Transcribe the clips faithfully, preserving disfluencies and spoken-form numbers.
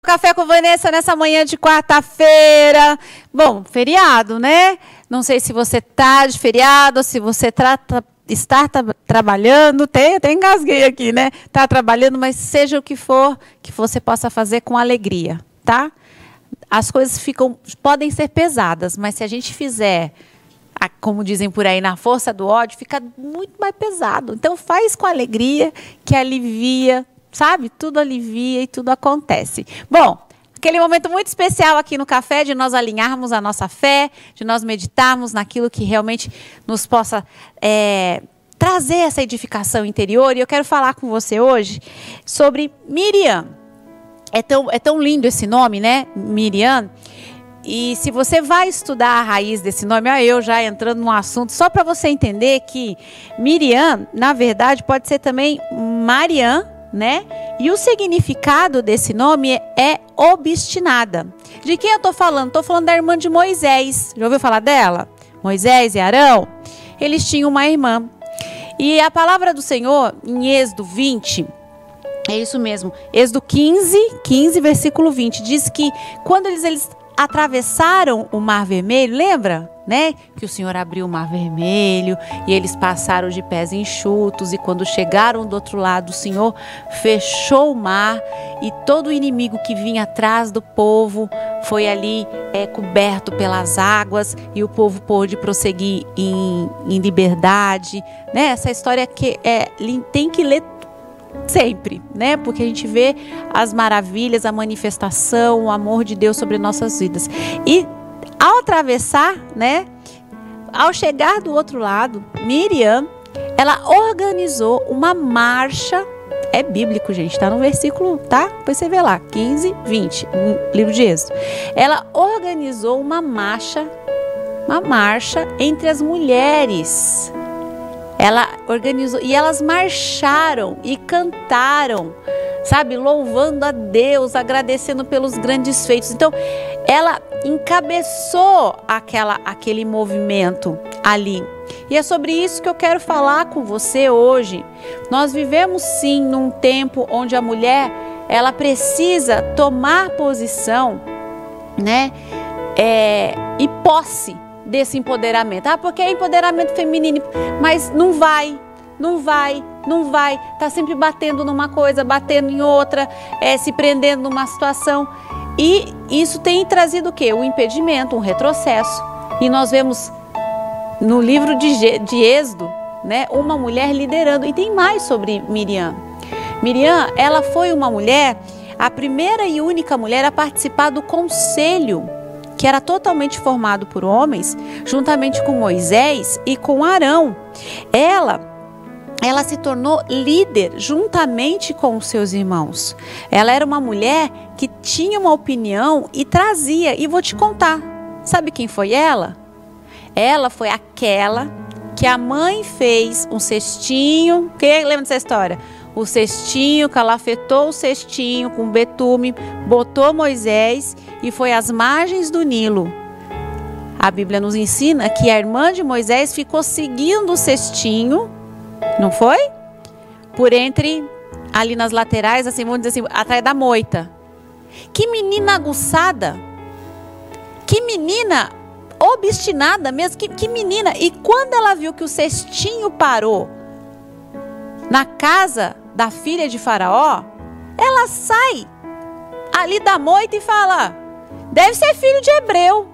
Café com Vanessa nessa manhã de quarta-feira. Bom, feriado, né? Não sei se você tá de feriado, se você trata, está tra trabalhando. Tem, até engasguei aqui, né? Está trabalhando, mas seja o que for, que você possa fazer com alegria, tá? As coisas ficam, podem ser pesadas, mas se a gente fizer, como dizem por aí, na força do ódio, fica muito mais pesado. Então faz com alegria, que alivia, sabe? Tudo alivia e tudo acontece. Bom, aquele momento muito especial aqui no café, de nós alinharmos a nossa fé, de nós meditarmos naquilo que realmente nos possa é, trazer essa edificação interior. E eu quero falar com você hoje sobre Miriam. É tão, é tão lindo esse nome, né? Miriam. E se você vai estudar a raiz desse nome, ó, eu já entrando no assunto, só para você entender que Miriam, na verdade, pode ser também Mariam, né? E o significado desse nome é, é obstinada. De quem eu estou falando? Estou falando da irmã de Moisés. Já ouviu falar dela? Moisés e Arão? Eles tinham uma irmã. E a palavra do Senhor, em Êxodo vinte... É isso mesmo. Êxodo quinze, quinze, versículo vinte. Diz que quando eles, eles atravessaram o Mar Vermelho, lembra? Né? Que o Senhor abriu o Mar Vermelho e eles passaram de pés enxutos. E quando chegaram do outro lado, o Senhor fechou o mar. E todo o inimigo que vinha atrás do povo foi ali é, coberto pelas águas. E o povo pôde prosseguir em, em liberdade. Né? Essa história que é, tem que ler sempre, né? Porque a gente vê as maravilhas, a manifestação, o amor de Deus sobre nossas vidas. E ao atravessar, né? Ao chegar do outro lado, Miriam, ela organizou uma marcha. É bíblico, gente, tá no versículo, tá? Depois você vê lá, quinze, vinte, no livro de Êxodo. Ela organizou uma marcha, uma marcha entre as mulheres. Ela organizou e elas marcharam e cantaram, sabe, louvando a Deus, agradecendo pelos grandes feitos. Então, ela encabeçou aquela, aquele movimento ali. E é sobre isso que eu quero falar com você hoje. Nós vivemos sim num tempo onde a mulher, ela precisa tomar posição, né, é, e posse desse empoderamento. Ah, porque é empoderamento feminino, mas não vai, não vai, não vai. Tá sempre batendo numa coisa, batendo em outra, é, se prendendo numa situação. E isso tem trazido o quê? Um impedimento, um retrocesso. E nós vemos no livro de, de Êxodo, né, uma mulher liderando. E tem mais sobre Miriam. Miriam, ela foi uma mulher, a primeira e única mulher a participar do conselho, que era totalmente formado por homens, juntamente com Moisés e com Arão. Ela, ela se tornou líder juntamente com os seus irmãos. Ela era uma mulher que tinha uma opinião e trazia. E vou te contar, sabe quem foi ela? Ela foi aquela que a mãe fez um cestinho. Quem lembra dessa história? O cestinho, calafetou o cestinho com betume, botou Moisés e foi às margens do Nilo. A Bíblia nos ensina que a irmã de Moisés ficou seguindo o cestinho, não foi? Por entre, ali nas laterais, assim, vamos dizer assim, atrás da moita. Que menina aguçada! Que menina obstinada mesmo, que, que menina! E quando ela viu que o cestinho parou na casa da filha de Faraó, ela sai ali da moita e fala: deve ser filho de hebreu,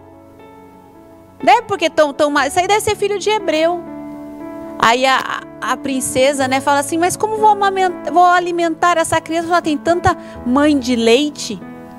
né? Porque tão, tão, isso aí deve ser filho de hebreu. Aí a, a princesa, né, fala assim: mas como vou, amamentar, vou alimentar essa criança? Já tem tanta mãe de leite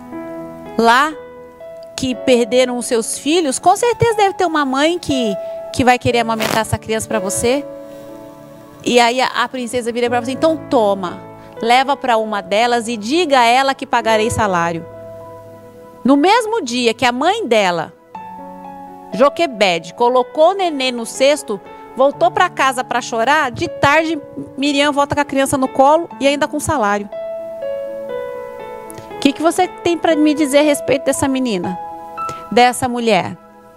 lá que perderam os seus filhos. Com certeza deve ter uma mãe que, que vai querer amamentar essa criança para você. E aí a, a princesa vira para você: então toma, leva para uma delas e diga a ela que pagarei salário. No mesmo dia que a mãe dela, Joquebede, colocou o nenê no cesto, voltou para casa para chorar, de tarde Miriam volta com a criança no colo e ainda com salário. O que, que você tem para me dizer a respeito dessa menina? Dessa mulher?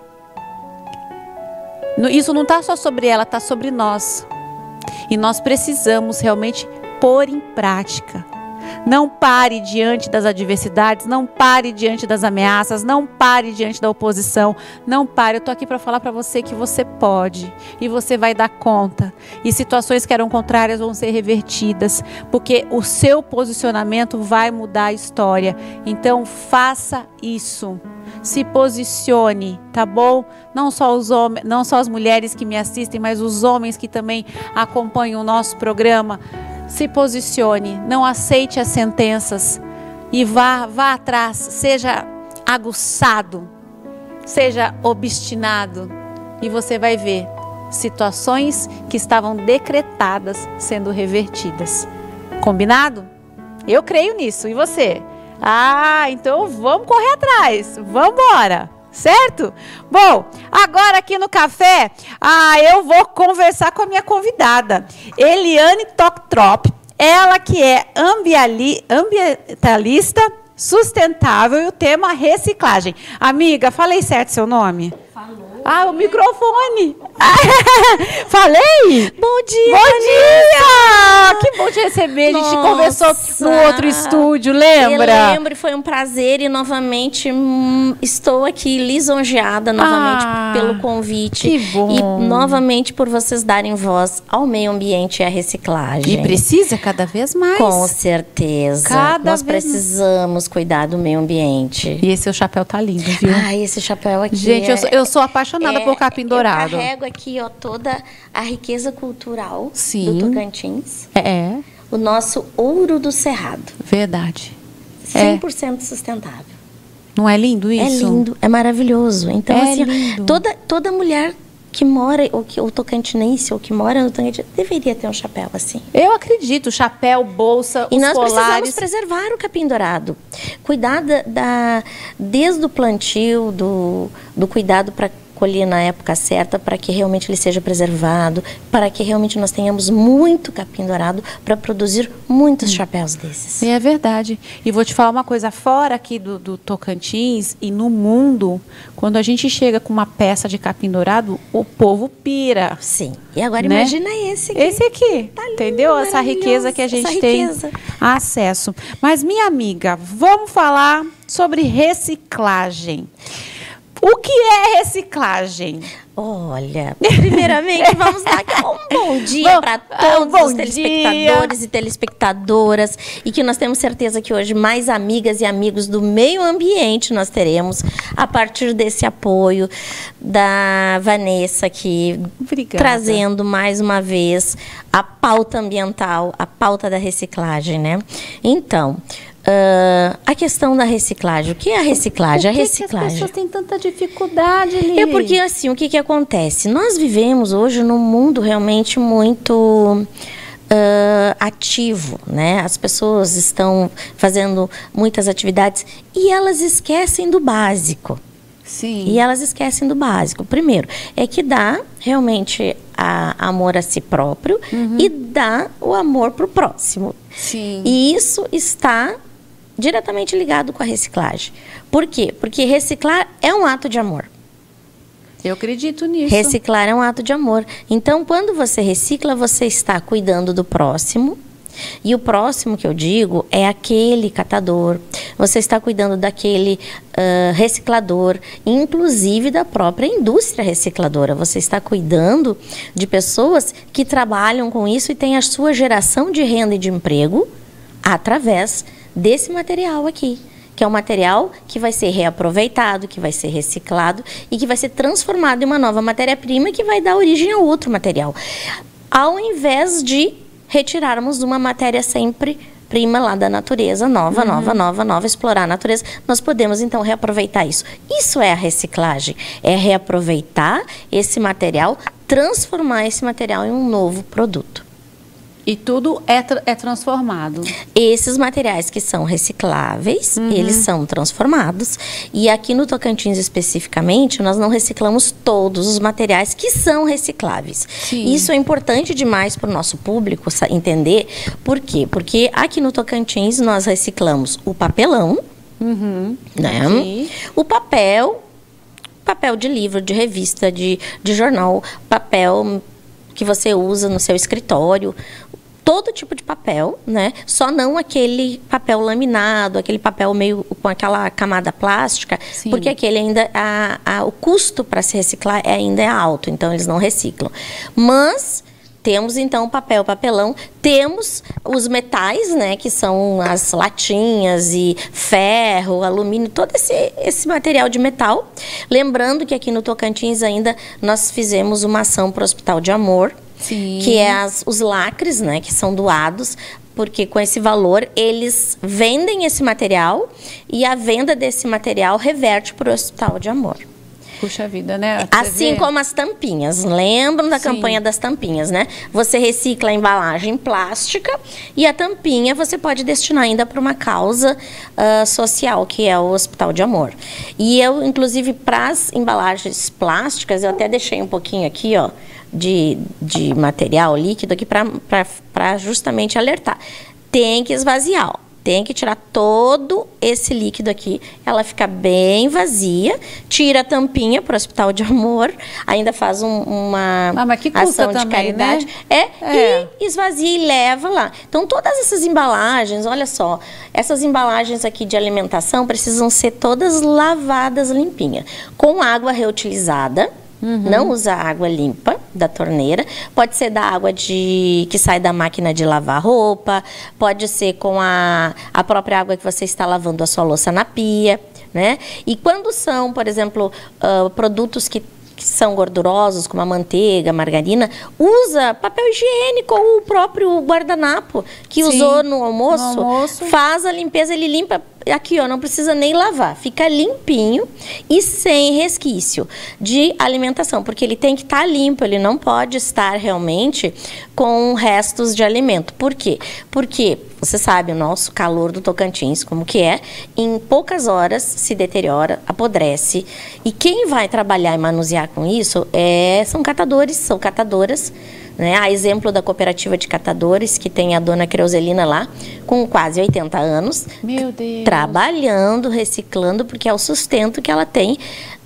Isso não está só sobre ela, está sobre nós. E nós precisamos realmente pôr em prática Não pare diante das adversidades, não pare diante das ameaças, não pare diante da oposição, não pare. Eu tô aqui para falar para você que você pode e você vai dar conta. E situações que eram contrárias vão ser revertidas, porque o seu posicionamento vai mudar a história. Então faça isso. Se posicione, tá bom? Não só os homens, não só as mulheres que me assistem, mas os homens que também acompanham o nosso programa. Se posicione, não aceite as sentenças e vá, vá atrás, seja aguçado, seja obstinado e você vai ver situações que estavam decretadas sendo revertidas. Combinado? Eu creio nisso. E você? Ah, então vamos correr atrás. Vamos embora. Certo? Bom, agora aqui no café, ah, eu vou conversar com a minha convidada, Eliane Toktrop, ela que é ambiali, ambientalista sustentável e o tema reciclagem. Amiga, falei certo seu nome? Falou. Ah, o microfone. Falei? Bom dia. Bom dia. Que bom te receber. A gente Nossa. conversou no outro estúdio, lembra? Eu lembro e foi um prazer e novamente hum, estou aqui lisonjeada novamente ah, pelo convite. Que bom. E novamente por vocês darem voz ao meio ambiente e à reciclagem. E precisa cada vez mais. Com certeza. Cada Nós vez precisamos mais. cuidar do meio ambiente. E esse seu chapéu tá lindo, viu? Ah, esse chapéu aqui. Gente, é, eu, sou, eu sou apaixonada é, por capim dourado. Eu carrego aqui, ó, toda a riqueza cultural Sim. do Tocantins. É. O nosso ouro do cerrado. Verdade. cem por cento é. sustentável. Não é lindo isso? É lindo, é maravilhoso. Então, é assim, lindo. Toda, toda mulher que mora, ou que ou tocantinense, ou que mora no Tocantins, deveria ter um chapéu assim. Eu acredito, chapéu, bolsa, e os nós colares. precisamos preservar o capim dourado. Cuidar da, da desde o plantio, do, do cuidado para colher na época certa, para que realmente ele seja preservado, para que realmente nós tenhamos muito capim dourado para produzir muitos hum. chapéus desses. E é verdade. E vou te falar uma coisa, fora aqui do, do Tocantins e no mundo, quando a gente chega com uma peça de capim dourado, o povo pira. Sim. E agora né? imagina esse aqui. Esse aqui, tá lindo, entendeu? Essa riqueza que a gente tem riqueza. acesso. Mas, minha amiga, vamos falar sobre reciclagem. O que é reciclagem? Olha, primeiramente vamos dar aqui um bom dia para todos um os telespectadores dia. e telespectadoras e que nós temos certeza que hoje mais amigas e amigos do meio ambiente nós teremos a partir desse apoio da Vanessa aqui, Obrigada. trazendo mais uma vez a pauta ambiental, a pauta da reciclagem, né? Então, Uh, a questão da reciclagem. O que é a reciclagem? Por que a reciclagem. Que as pessoas têm tanta dificuldade, Lili? É porque, assim, o que, que acontece? Nós vivemos hoje num mundo realmente muito uh, ativo, né? As pessoas estão fazendo muitas atividades e elas esquecem do básico. Sim. E elas esquecem do básico. Primeiro, é que dá realmente a, amor a si próprio uhum. e dá o amor para o próximo. Sim. E isso está diretamente ligado com a reciclagem. Por quê? Porque reciclar é um ato de amor. Eu acredito nisso. Reciclar é um ato de amor. Então, quando você recicla, você está cuidando do próximo. E o próximo que eu digo é aquele catador. Você está cuidando daquele uh, reciclador, inclusive da própria indústria recicladora. Você está cuidando de pessoas que trabalham com isso e têm a sua geração de renda e de emprego através desse material aqui, que é um material que vai ser reaproveitado, que vai ser reciclado e que vai ser transformado em uma nova matéria-prima que vai dar origem a outro material. Ao invés de retirarmos uma matéria sempre prima lá da natureza, nova, uhum. nova, nova, nova, explorar a natureza, nós podemos então reaproveitar isso. Isso é a reciclagem, é reaproveitar esse material, transformar esse material em um novo produto. E tudo é, tra é transformado. Esses materiais que são recicláveis, uhum. eles são transformados. E aqui no Tocantins especificamente, nós não reciclamos todos os materiais que são recicláveis. Sim. Isso é importante demais para o nosso público entender. Por quê? Porque aqui no Tocantins nós reciclamos o papelão, uhum. né? Sim. O papel, papel de livro, de revista, de, de jornal, papel que você usa no seu escritório. todo tipo de papel, né? Só não aquele papel laminado, aquele papel meio com aquela camada plástica, Sim. porque aquele ainda, a, a, o custo para se reciclar é, ainda é alto, então eles não reciclam. Mas temos, então, papel, papelão. Temos os metais, né, que são as latinhas e ferro, alumínio, todo esse, esse material de metal. Lembrando que aqui no Tocantins ainda nós fizemos uma ação para o Hospital de Amor, Sim. que é as, os lacres, né, que são doados, porque com esse valor eles vendem esse material e a venda desse material reverte para o Hospital de Amor. Puxa vida, né? Assim vê? Como as tampinhas. Lembram da Sim. campanha das tampinhas, né? Você recicla a embalagem plástica e a tampinha você pode destinar ainda para uma causa uh, social, que é o Hospital de Amor. E eu, inclusive, para as embalagens plásticas, eu até deixei um pouquinho aqui, ó, de, de material líquido aqui para justamente alertar. Tem que esvaziar, ó. Tem que tirar todo esse líquido aqui. Ela fica bem vazia. Tira a tampinha para o Hospital de Amor. Ainda faz um, uma ah, mas que custa ação de também, caridade. Né? É, é, e esvazia e leva lá. Então, todas essas embalagens, olha só. Essas embalagens aqui de alimentação precisam ser todas lavadas limpinha. Com água reutilizada. Uhum. Não usa água limpa da torneira, pode ser da água de, que sai da máquina de lavar roupa, pode ser com a, a própria água que você está lavando a sua louça na pia, né? E quando são, por exemplo, uh, produtos que que são gordurosos, como a manteiga, a margarina, usa papel higiênico ou o próprio guardanapo que Sim, usou no almoço, no almoço, faz a limpeza, ele limpa aqui, ó, não precisa nem lavar, fica limpinho e sem resquício de alimentação, porque ele tem que estar limpo, ele não pode estar realmente com restos de alimento. Por quê? Porque você sabe, o nosso calor do Tocantins, como que é, em poucas horas se deteriora, apodrece. E quem vai trabalhar e manusear com isso é, são catadores, são catadoras, né? A exemplo da cooperativa de catadores, que tem a dona Creuselina lá, com quase oitenta anos. Meu Deus. Trabalhando, reciclando, porque é o sustento que ela tem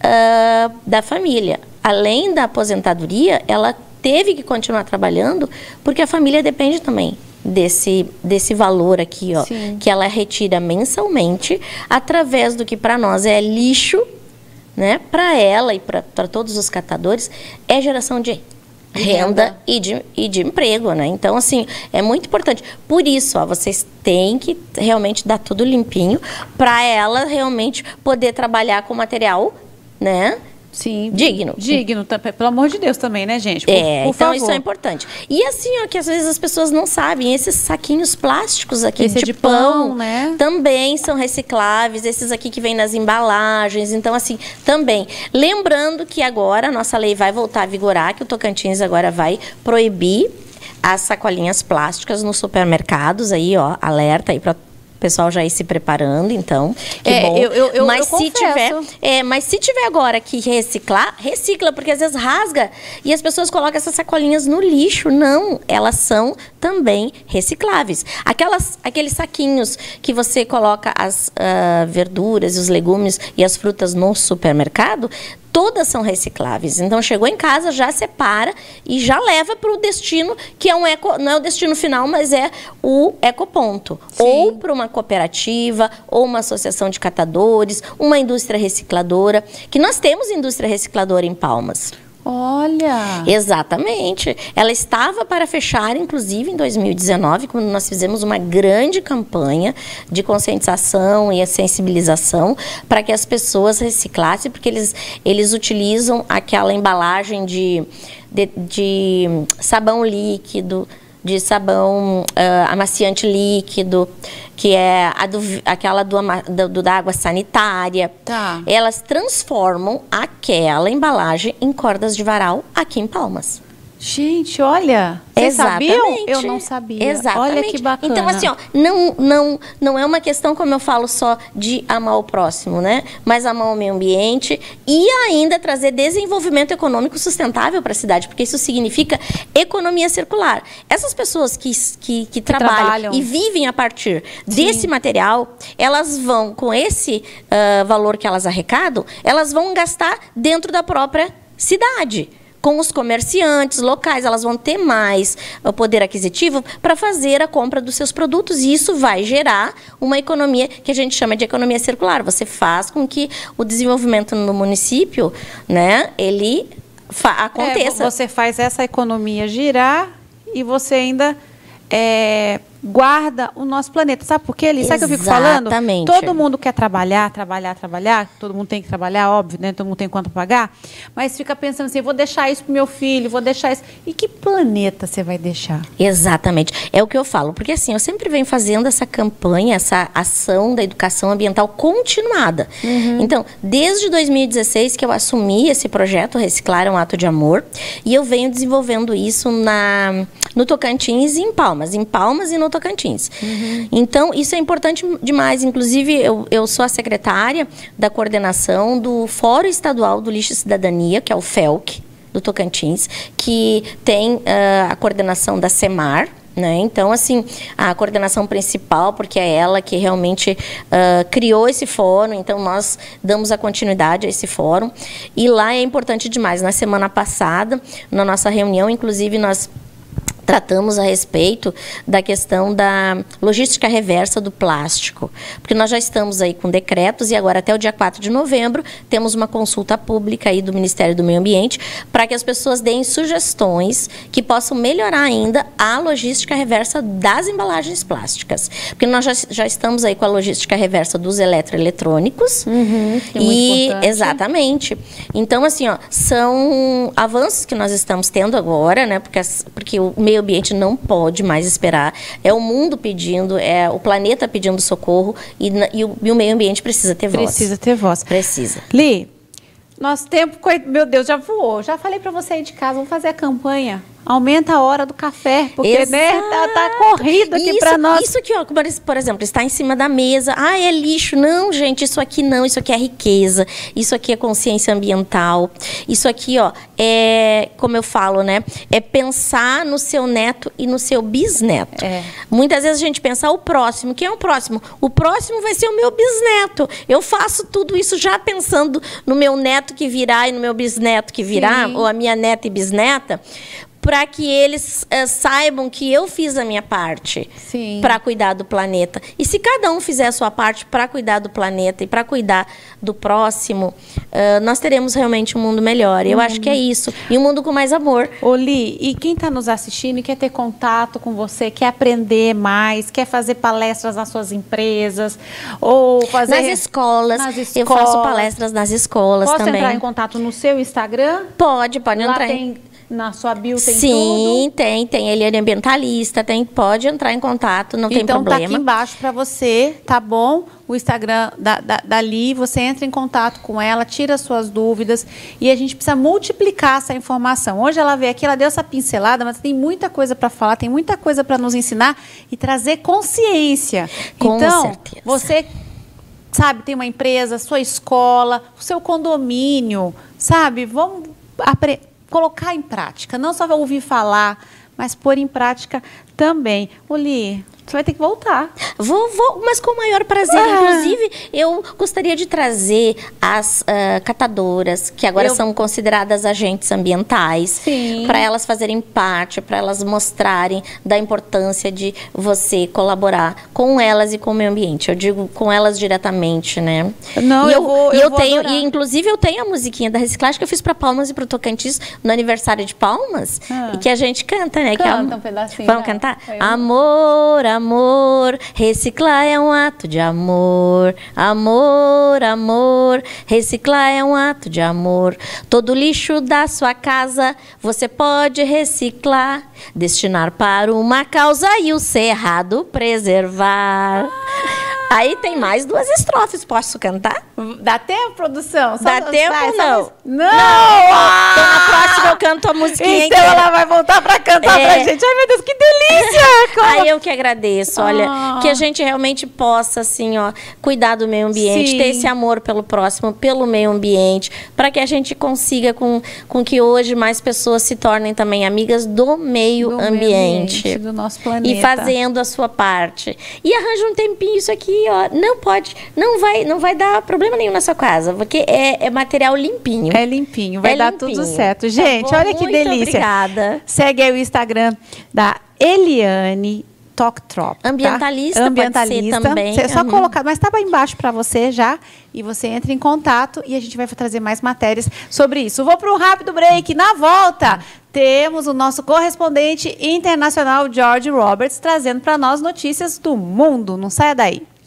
uh, da família. Além da aposentadoria, ela teve que continuar trabalhando, porque a família depende também desse, desse valor aqui, ó, Sim. que ela retira mensalmente, através do que para nós é lixo, né? Para ela e para todos os catadores, é geração de renda, renda. E, de, e de emprego, né? Então, assim, é muito importante. Por isso, ó, vocês têm que realmente dar tudo limpinho para ela realmente poder trabalhar com material, né? Sim. Digno. Digno, pelo amor de Deus também, né, gente? Por, é, por então favor. Isso é importante. E assim, ó, que às vezes as pessoas não sabem, esses saquinhos plásticos aqui Esse de, de pão, pão, né? Também são recicláveis, esses aqui que vêm nas embalagens, então assim, também. Lembrando que agora a nossa lei vai voltar a vigorar, que o Tocantins agora vai proibir as sacolinhas plásticas nos supermercados, aí, ó, alerta aí para o pessoal já ir se preparando, então, que é, bom. Eu, eu, eu, mas eu se tiver, é, mas se tiver agora que reciclar, recicla, porque às vezes rasga e as pessoas colocam essas sacolinhas no lixo. Não, elas são também recicláveis. Aquelas, aqueles saquinhos que você coloca as uh, verduras, os legumes e as frutas no supermercado, todas são recicláveis. Então, chegou em casa, já separa e já leva para o destino, que é um eco, não é o destino final, mas é o ecoponto. Sim. Ou para uma cooperativa, ou uma associação de catadores, uma indústria recicladora, que nós temos indústria recicladora em Palmas. Olha! Exatamente. Ela estava para fechar, inclusive, em dois mil e dezenove, quando nós fizemos uma grande campanha de conscientização e sensibilização para que as pessoas reciclassem, porque eles, eles utilizam aquela embalagem de, de, de sabão líquido, de sabão uh, amaciante líquido, que é a do, aquela do, do, da água sanitária. Tá. Elas transformam aquela embalagem em cordas de varal aqui em Palmas. Gente, olha, vocês sabiam? Eu não sabia. Exatamente. Olha que bacana. Então, assim, ó, não, não, não é uma questão, como eu falo, só de amar o próximo, né? Mas amar o meio ambiente e ainda trazer desenvolvimento econômico sustentável para a cidade, porque isso significa economia circular. Essas pessoas que, que, que, que trabalham, trabalham e vivem a partir Sim. desse material, elas vão, com esse uh, valor que elas arrecadam, elas vão gastar dentro da própria cidade. com os comerciantes locais, elas vão ter mais o poder aquisitivo para fazer a compra dos seus produtos, e isso vai gerar uma economia que a gente chama de economia circular. Você faz com que o desenvolvimento no município, né, ele aconteça. É, você faz essa economia girar e você ainda é, guarda o nosso planeta. Sabe por quê, Eli? Sabe o que eu fico falando? Exatamente. Todo mundo quer trabalhar, trabalhar, trabalhar. Todo mundo tem que trabalhar, óbvio, né? Todo mundo tem quanto pagar. Mas fica pensando assim, vou deixar isso pro meu filho, vou deixar isso. E que planeta você vai deixar? Exatamente. É o que eu falo. Porque assim, eu sempre venho fazendo essa campanha, essa ação da educação ambiental continuada. Uhum. Então, desde dois mil e dezesseis que eu assumi esse projeto, Reciclar é um Ato de Amor. E eu venho desenvolvendo isso na, no Tocantins e em Palmas. Em Palmas e no Tocantins. Uhum. Então, isso é importante demais. Inclusive, eu, eu sou a secretária da coordenação do Fórum Estadual do Lixo e Cidadania, que é o F E L C, do Tocantins, que tem uh, a coordenação da SEMAR, né? Então, assim, a coordenação principal, porque é ela que realmente uh, criou esse fórum, então nós damos a continuidade a esse fórum. E lá é importante demais. Na semana passada, na nossa reunião, inclusive, nós tratamos a respeito da questão da logística reversa do plástico, porque nós já estamos aí com decretos e agora até o dia quatro de novembro temos uma consulta pública aí do Ministério do Meio Ambiente para que as pessoas deem sugestões que possam melhorar ainda a logística reversa das embalagens plásticas, porque nós já, já estamos aí com a logística reversa dos eletroeletrônicos. Uhum, que é muito e importante. Exatamente. Então, assim, ó, são avanços que nós estamos tendo agora, né? Porque, porque o meio ambiente não pode mais esperar. É o mundo pedindo, é o planeta pedindo socorro e, e, o, e o meio ambiente precisa ter voz. Precisa ter voz. Precisa. Li, nosso tempo, meu Deus, já voou. Já falei para você aí de casa, vamos fazer a campanha. Aumenta a hora do café, porque Exato. né, tá, tá corrido aqui para nós. Isso aqui, ó, por exemplo, está em cima da mesa. Ah, é lixo. Não, gente, isso aqui não. Isso aqui é riqueza. Isso aqui é consciência ambiental. Isso aqui, ó, é, como eu falo, né? É pensar no seu neto e no seu bisneto. É. Muitas vezes a gente pensa, ah, o próximo. Quem é o próximo? O próximo vai ser o meu bisneto. Eu faço tudo isso já pensando no meu neto que virá e no meu bisneto que virá, Sim. ou a minha neta e bisneta, para que eles uh, saibam que eu fiz a minha parte para cuidar do planeta. E se cada um fizer a sua parte para cuidar do planeta e para cuidar do próximo, uh, nós teremos realmente um mundo melhor. Eu uhum. acho que é isso. E um mundo com mais amor. Ô, Li, e quem está nos assistindo e quer ter contato com você, quer aprender mais, quer fazer palestras nas suas empresas, ou fazer... Nas escolas. Nas escolas. Eu faço palestras nas escolas Posso também. Posso entrar em contato no seu Instagram? Pode, pode Lá entrar. Tem... Na sua bio tem Sim, tudo? Sim, tem. Tem Eliane Ambientalista, tem, pode entrar em contato, não tem então, problema. Então, tá aqui embaixo para você, tá bom? O Instagram da, da, da Li, você entra em contato com ela, tira suas dúvidas e a gente precisa multiplicar essa informação. Hoje ela veio aqui, ela deu essa pincelada, mas tem muita coisa para falar, tem muita coisa para nos ensinar e trazer consciência. Com então, certeza. Você... sabe, tem uma empresa, sua escola, o seu condomínio, sabe? Vamos aprender. Colocar em prática, não só ouvir falar, mas pôr em prática também. Ô, Li, você vai ter que voltar. Vou, vou, mas com o maior prazer. Ah. Inclusive, eu gostaria de trazer as uh, catadoras, que agora eu... são consideradas agentes ambientais, para elas fazerem parte, para elas mostrarem da importância de você colaborar com elas e com o meio ambiente. Eu digo com elas diretamente, né? Não, e eu, eu vou, e eu eu vou tenho, adorar. E inclusive eu tenho a musiquinha da reciclagem que eu fiz para Palmas e para o Tocantins no aniversário de Palmas, ah. e que a gente canta, né? Canta que é um, um pedacinho. Vamos né? cantar? Eu... Amor, amor. Amor, reciclar é um ato de amor. Amor, amor, reciclar é um ato de amor. Todo lixo da sua casa você pode reciclar, destinar para uma causa e o cerrado preservar. Ah. Aí tem mais duas estrofes, posso cantar? Dá tempo, produção? Só Dá tempo ou não? Só... Não! Ah! Então na próxima eu canto a musiquinha Então inteira. Ela vai voltar para cantar é. pra gente. Ai, meu Deus, que delícia! Como... Aí eu que agradeço, olha, ah. que a gente realmente possa, assim, ó, cuidar do meio ambiente, Sim. ter esse amor pelo próximo, pelo meio ambiente, para que a gente consiga com, com que hoje mais pessoas se tornem também amigas do meio, do ambiente, meio ambiente, do nosso planeta. E fazendo a sua parte. E arranja um tempinho isso aqui, ó, não pode, não vai, não vai dar problema problema nenhum na sua casa, porque é, é material limpinho. É limpinho, vai É dar limpinho. tudo certo. Tá Gente, bom? olha que Muito delícia. obrigada. Segue aí o Instagram da Eliane Toctrop. Ambientalista, tá? pode ser Ambientalista. também. Você é só Uhum. colocar, mas estava embaixo para você já. E você entra em contato e a gente vai trazer mais matérias sobre isso. Vou para um rápido break. Na volta, temos o nosso correspondente internacional, George Roberts, trazendo para nós notícias do mundo. Não saia daí.